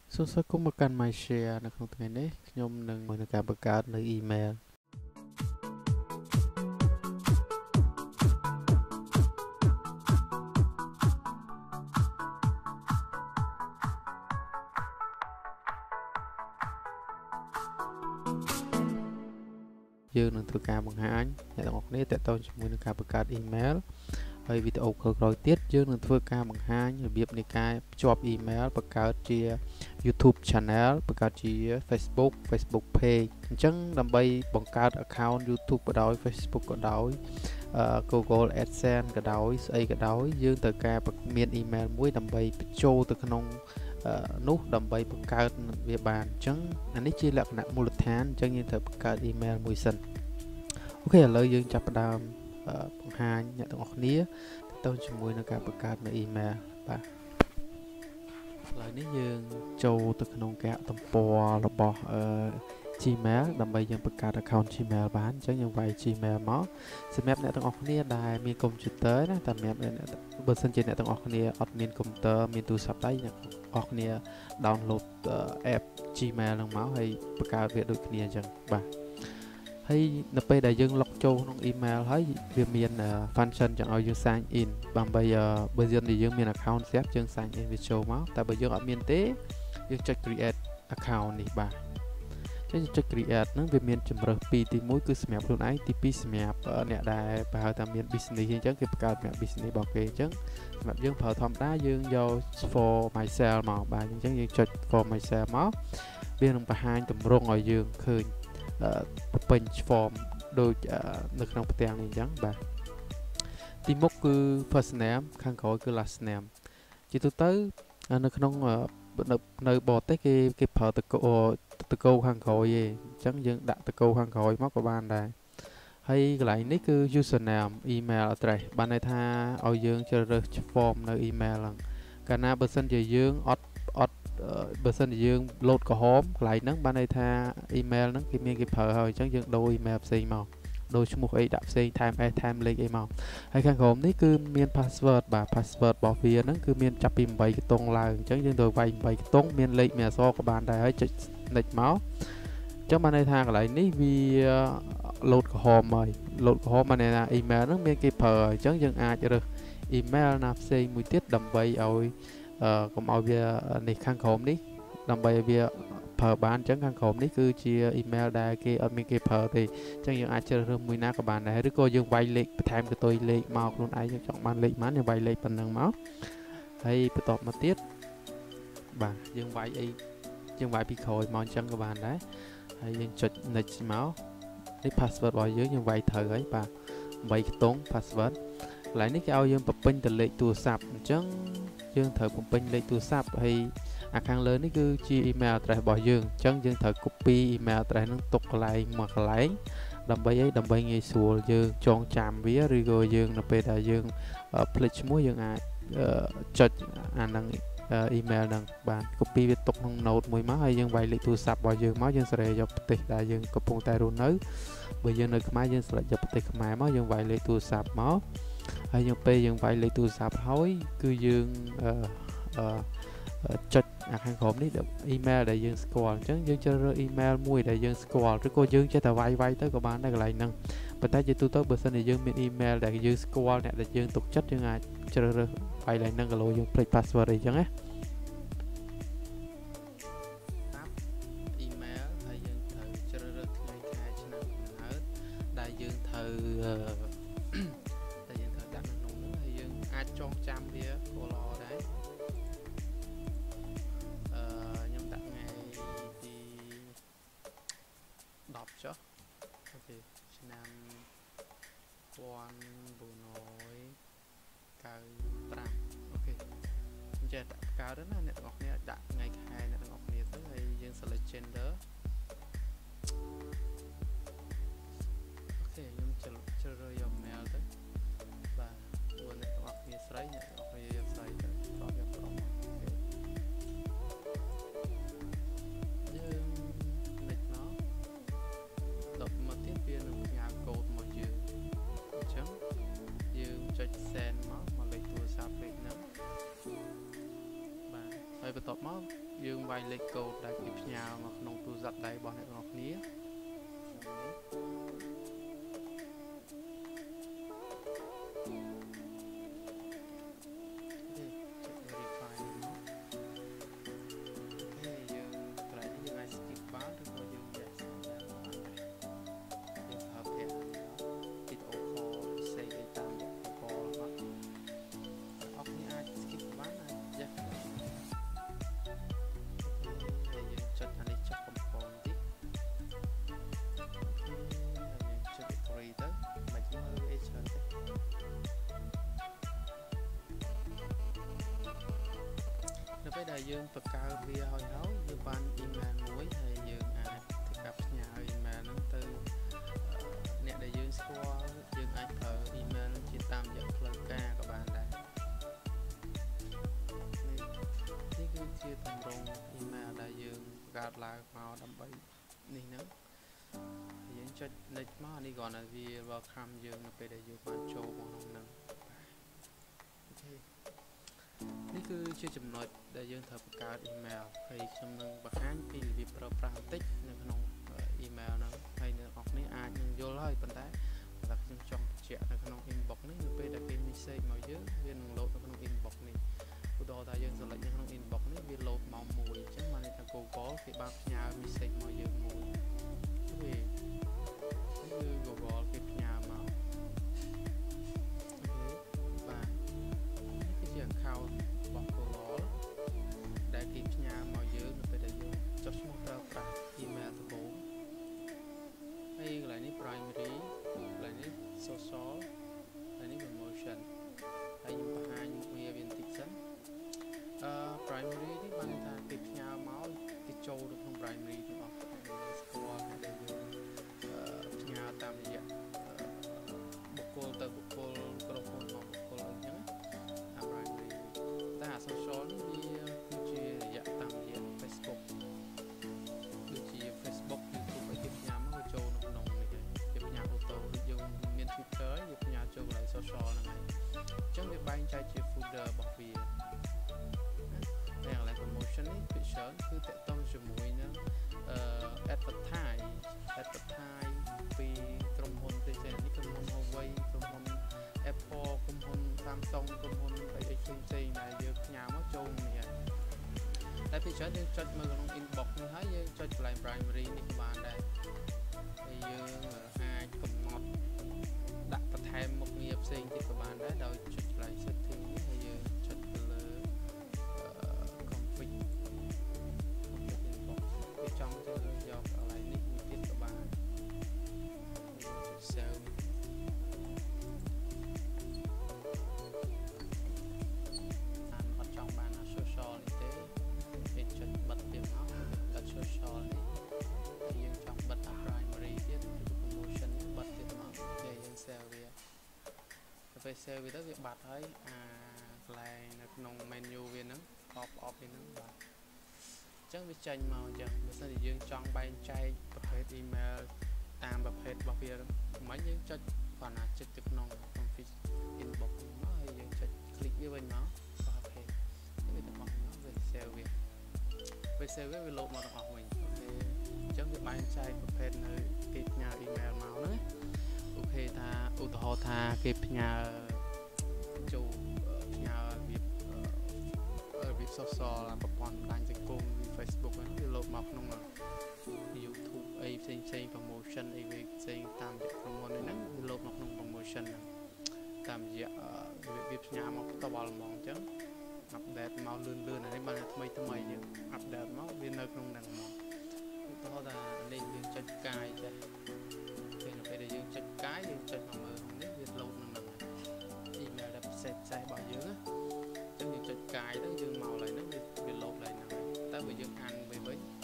សូមស្វាគមន៍មកកាន់ My Share នៅក្នុងថ្ងៃនេះខ្ញុំនឹងមកការបង្កើតនៅ email យើងនឹងធ្វើការបង្ហាញអ្នកទាំងអស់គ្នាទាក់ទងជាមួយនឹងការបង្កើត email ហើយវីដេអូក្រោយៗទៀតយើងនឹងធ្វើការបង្ហាញរបៀបនៃការភ្ជាប់ email បង្កើតជា YouTube Channel បង្កើតជា Facebook Page អញ្ចឹងដើម្បីបង្កើត account YouTube ក៏ដោយ Facebook ក៏ដោយ Google AdSense ក៏ដោយស្អីក៏ដោយយើងត្រូវការមាន email មួយដើម្បីបញ្ចូលទៅក្នុងនោះដើម្បីបង្កើតវាបានអញ្ចឹងអានេះជាលក្ខណៈមូលដ្ឋានអញ្ចឹងយើងត្រូវបង្កើត email មួយសិនអូខេឥឡូវយើងចាប់ផ្ដើមបង្ហាញអ្នកទាំងអស់គ្នាទៅជាមួយនឹងការបង្កើតនៅ email បាទឥឡូវនេះយើងចូលទៅក្នុងគេហទំព័ររបស់Gmail ដើម្បីយើងបង្កើត account Gmail បានអញ្ចឹងយើងវាយ Gmail មកសម្រាប់អ្នកទាំងអស់គ្នាដែលមានកុំព្យូទ័រណាតែសម្រាប់បើសិនជាអ្នកទាំងអស់គ្នាអត់មានកុំព្យូទ័រមានទូរស័ព្ទដៃអ្នកទាំងអស់គ្នា download app Gmail ហ្នឹងមកហើយបង្កើតវាដូចគ្នាអញ្ចឹងបាទហើយនៅពេលដែលយើង log ចូលក្នុង email ហើយវាមាន function ចង់ឲ្យយើង sign in ដើម្បីបើយើងមាន account ស្រាប់យើង sign in វាចូលមកតែបើយើងអត់មានទេយើងចុច create account នេះបាទចុច create ហ្នឹងវាមានជម្រើសពីរទី1គឺសម្រាប់ខ្លួនឯងទី2សម្រាប់អ្នកដែលប្រហែលថាមាន business អញ្ចឹងគេបង្កើតសម្រាប់ business របស់គេអញ្ចឹងសម្រាប់យើងប្រើធម្មតាយើងយក for myself មកបាទអញ្ចឹងយើងចុច for myself មកវានឹងបង្ហាញទម្រង់ឲ្យយើងឃើញបំពេញ form ដូចនៅក្នុងផ្ទាំងនេះអញ្ចឹងបាទទីមុខគឺ first name ខាងក្រោយគឺ last name ជាទូទៅនៅក្នុងនៅបរទេសគេប្រើតកូខាងក្រោយឯងអញ្ចឹងយើងដាក់តកូខាងក្រោយមកក៏បានដែរហើយកន្លែងនេះគឺ username email address បានន័យថាឲ្យយើងជ្រើសរើស form នៅ email ហ្នឹងកាលណាបើសិនជាយើងអត់បើសិនជាយើង load ក្រហមកន្លែងហ្នឹងបានន័យថា email ហ្នឹងគេប្រើហើយអញ្ចឹងយើងដូរ email ផ្សេងមកដូរឈ្មោះអីដាក់ផ្សេងថែមលេខអីមកហើយខាងក្រោមនេះគឺមាន password បាទ password របស់វាហ្នឹងគឺមានចាប់ពី8កន្ទង់ឡើងអញ្ចឹងយើងត្រូវវាយ8កន្ទង់មានលេខមានអក្សរក៏បានដែរហើយចុច next មកអញ្ចឹងបានន័យថាកន្លែងនេះវា load ក្រហមហើយ load ក្រហមបានន័យថា email ហ្នឹងមានគេប្រើហើយអញ្ចឹងយើងអាចរើស email ណាផ្សេងមួយទៀតដើម្បីឲ្យកុំឲ្យវានេះខាងក្រោមនេះដើម្បីឲ្យវាប្រើបានអញ្ចឹងខាងក្រោមនេះគឺជា email ដែលគេអត់មានគេប្រើទេអញ្ចឹងយើងអាចជ្រើសរើសមួយណាក៏បានដែរឬក៏យើងវាយលេខបន្ថែមកតុយលេខមកខ្លួនឯងយើងចង់បានលេខប៉ុន្មានយើងវាយលេខប៉ុណ្ណឹងមកហើយបន្ទាប់មកទៀតបាទយើងវាយពីក្រោយមកអញ្ចឹងក៏បានដែរហើយយើងចុច next មកនេះ password របស់យើងវាយត្រូវហើយបាទ8ខ្ទង់ password កន្លែងនេះគេឲ្យយើងបំពេញទៅលេខទូរស័ព្ទអញ្ចឹងយើងត្រូវបំពេញលេខទូរស័ព្ទហើយអាខាងលើនេះគឺជា email address របស់យើងអញ្ចឹងយើងត្រូវ copy email address ហ្នឹងទុកកន្លែងមួយកន្លែងដើម្បីងាយស្រួលយើងចងចាំវាឬក៏យើងនៅពេលដែលយើងភ្លេចឈ្មោះយើងអាចចុចអាហ្នឹងemail ហ្នឹងបាន copy វាទុកក្នុង note មួយមកហើយយើងវាយលេខទូរស័ព្ទរបស់យើងមកយើងសេរីយកប្រទេសដែលយើងកំពុងតែរស់នៅបើយើងនៅខ្មែរយើង select យកប្រទេសខ្មែរមកយើងវាយលេខទូរស័ព្ទមកហើយពេលយើងវាយលេខទូរស័ព្ទហើយគឺយើងចុចអាខាងក្រោមនេះ email ដែលយើងស្គាល់អញ្ចឹងយើងជ្រើសរើស email មួយដែលយើងស្គាល់ឬក៏យើងចេះតែវាយទៅក៏បានដែរកន្លែងហ្នឹងប៉ុន្តែជាទូទៅបើសិនជាយើងមាន email ដែលយើងស្គាល់អ្នកដែលយើងទុកចិត្តយើងអាចជ្រើសរើសវាយកន្លែងហ្នឹងក៏លោយើងភ្លេច password អីចឹងណាemail ហើយយើងត្រូវជ្រើសរើសថ្ងៃខែឆ្នាំកំណើតដែលយើងត្រូវដាក់នៅក្នុងហ្នឹងហើយយើងអាចចងចាំវាក៏ល្អដែរខ្ញុំដាក់ថ្ងៃទី10ចុះអូខេឆ្នាំ1995អូខេអញ្ចឹងដាក់កើតទៅណាអ្នកទាំងអស់គ្នាដាក់ថ្ងៃខែអ្នកទាំងអស់គ្នាទៅហើយយើង select gender អូខេខ្ញុំជ្រើសរើសយក male ទៅបាទព្រោះអ្នកទាំងអស់គ្នាស្រីអ្នកទាំងអស់គ្នាយកស្រីទៅប្រុសយកប្រុសមកយើងនិចមកដល់មកទៀតវានឹងផ្ញើកូដមកយើងអញ្ចឹងយើងចុច send មកលេខទូរស័ព្ទលេខហ្នឹងបាទហើយបន្ទាប់មកយើងវាយលេខកូដដែលគេផ្ញើមកក្នុងទូរស័ព្ទដៃរបស់អ្នកទាំងអស់គ្នាពេលដែលយើងបង្កើតវាហើយយើងបាន email មួយហើយយើងអាចធ្វើការផ្ញើ email ហ្នឹងទៅអ្នកដែលយើងស្គាល់យើងអាចប្រើ email ជាតាមរយៈផ្លូវការក៏បានដែរនេះគឺជាទម្រង់ email ដែលយើងបង្កើតឡើងមកដើម្បីនេះហ្នឹងយើងចុច next មកនេះគ្រាន់តែវា welcome យើងនៅពេលដែលយើងបានចូលមកក្នុងហ្នឹងអូខេនេះគឺជាចំណុចដែលយើងត្រូវបង្កើត email ហើយខ្ញុំនឹងបង្ហាញពីរបៀបប្រើប្រាស់បន្តិចនៅក្នុង email ហ្នឹងហើយអ្នកនរគ្នាអាចនឹងយល់ហើយប៉ុន្តែបើខ្ញុំចង់បញ្ជាក់នៅក្នុង inbox នេះនៅពេលដែលគេ message មកយើងវានឹង load នៅក្នុង inbox នេះឧទាហរណ៍ថាយើង select នៅក្នុង inbox នេះវា load មកមួយអញ្ចឹងបានន័យថា Google គេបានផ្ញើ message មកយើងមួយវាគឺ Google គេផ្ញើមកបាទនេះគឺជា account Google ដែលគេផ្ញើមកយើងនៅពេលដែលយើងចុះឈ្មោះប្រើប្រាស់ email ដំបូងហើយកន្លែងនេះ primary កន្លែងនេះ social កន្លែងនេះ promotion ហើយខ្ញុំបង្ហាញមុខងារវាបន្តិចសិនprimary នេះបានថាគេផ្ញើមកគេចូលទៅក្នុង primary ទាំងអស់ស្គាល់ដែលយើងផ្ញើតាមរយៈបុគ្គលទៅបុគ្គលក្រុមហ៊ុនមកបុគ្គលអីចឹងតាម primary តែ social នេះវាគឺជារយៈតាមរយៈ Facebook ដូចជា Facebook YouTube ឲ្យគេផ្ញើមកចូលនៅក្នុងនេះគេផ្ញើអូតូយើងមាន Twitter វាផ្ញើចូលកន្លែង social ហ្នឹងហើយអញ្ចឹងវាបែងចែកជា folder របស់វាតែកន្លែង promotion នេះ picture គឺតកតងជាមួយនឹងadvertise ពីក្រុមហ៊ុនផ្សេងៗនេះក្រុមហ៊ុន Huawei ក្រុមហ៊ុន Apple ក្រុមហ៊ុន Samsung ក្រុមហ៊ុនអីផ្សេងៗដែលយើងផ្ញើមកចូលនេះហើយតែពីច្រើនយើងចុចមើលក្នុង inbox នេះហើយយើងចុចកន្លែង primary នេះក៏បានដែរហើយយើងអាចកំណត់ដាក់បន្ថែមមុខងារផ្សេងទៀតក៏បានដែរដោយចុចកន្លែង setting នេះហើយយើងចុចទៅលើ config inbox វាចង់ទៅយកកន្លែងនេះមួយទៀតក៏បានsave អត់ចង់បាន social នេះទេគេចុចបិទទៀតមកបិទ social នេះយើងចង់បិទ primary ទៀត promotion នេះបិទទៀតមកគេយើង save វាទៅពេល save វាទៅវាបាត់ហើយកន្លែងនៅក្នុង menu វាហ្នឹង pop up វាហ្នឹងបាទអញ្ចឹងវាចេញមកអញ្ចឹងបើសិនជាយើងចង់បែងចែកប្រភេទ email តាមប្រភេទរបស់វាមិនយើងចុចគ្រាន់តែចុចទៅក្នុង config inbox មកហើយយើងចុច click វាវិញមកប្រភេទវាទាំងអស់មកវា save វាពេល save វា load មកទាំងអស់វិញអូខេអញ្ចឹងវាបែងចែកប្រភេទនៅគេផ្ញើ email មកហ្នឹងអូខេថាឧទាហរណ៍ថាគេផ្ញើចូលផ្ញើរបៀប social ប្រព័ន្ធបណ្ដាញសង្គម Facebook ហ្នឹងវា load មកក្នុង YouTube អីផ្សេងៗ promotion អីវាផ្សេងតាមរយៈក្រុមហ៊ុនហ្នឹងវា load មកក្នុង promotion ហ្នឹងតាមរយៈវាផ្ញើមកផ្ទាល់ហ្មងអញ្ចឹង update មកលឿនអានេះបានថ្មីយើង update មកវានៅក្នុងហ្នឹងមកឧទាហរណ៍ថានេះយើងចុចកាយចេះពេលនៅពេលដែលយើងចុចកាយយើងចុចមកមើលក្នុងនេះវា load នឹងហ្នឹង email ដែលពិសេសរបស់យើងអញ្ចឹងយើងចុចកាយទៅយើងមកឡើយហ្នឹងវា load ឡើយហ្នឹងតែបើយើងអានវិញ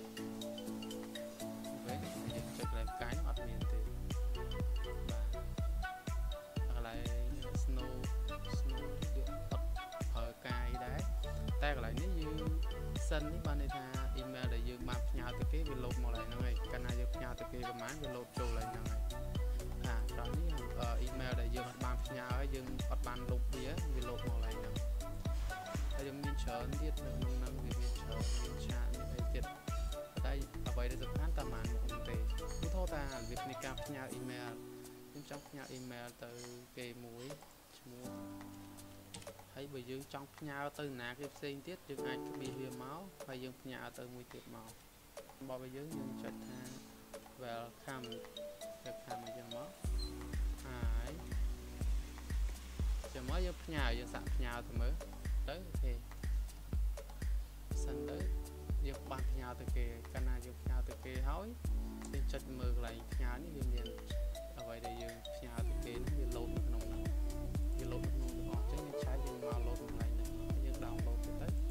យើងចុចកន្លែងកាយអត់មានទេបាទកន្លែង snow វាអត់ប្រើកាយដែរតែកន្លែងនេះយើងសិននេះបានន័យថា email ដែលយើងបានផ្ញើទៅគេវា load មកឡើយហ្នឹងហើយកាលណាយើងផ្ញើទៅគេប្រហែលវា load ចូលឡើយហ្នឹងហើយត្រង់នេះ email ដែលយើងអត់បានផ្ញើហើយយើងអត់បានលុបវា load មកឡើយហ្នឹងហើយយើងមានច្រើនទៀតនៅក្នុងហ្នឹងវាមានច្រើនឆាតមានអីទៀតតែអ្វីដែលសំខាន់តែបានមកទេខ្ញុំថតថារបៀបនៃការផ្ញើអ៊ីមែលខ្ញុំចង់ផ្ញើអ៊ីមែលទៅគេមួយឈ្មោះហើយបើយើងចង់ផ្ញើទៅណាគេផ្សេងទៀតយើងអាចក្បៀសវាមកហើយយើងផ្ញើទៅមួយទៀតមកបើយើងចុចថា welcome អញ្ចឹងមកហើយចាំមកយើងផ្ញើយើងសាក់ផ្ញើទៅមើលទៅអូខេសិនទៅយើងបានផ្ញើទៅគេកាលណាយើងផ្ញើទៅគេហើយយើងចុចមើលកន្លែងផ្ញើនេះវាមានអ្វីដែលយើងផ្ញើទៅគេនេះវាលោតនៅក្នុងហ្នឹងវាលោតនៅក្នុងទាំងអស់អញ្ចឹងយើងឆែកយើងមកលោតកន្លែងហ្នឹងយើង download ទៅ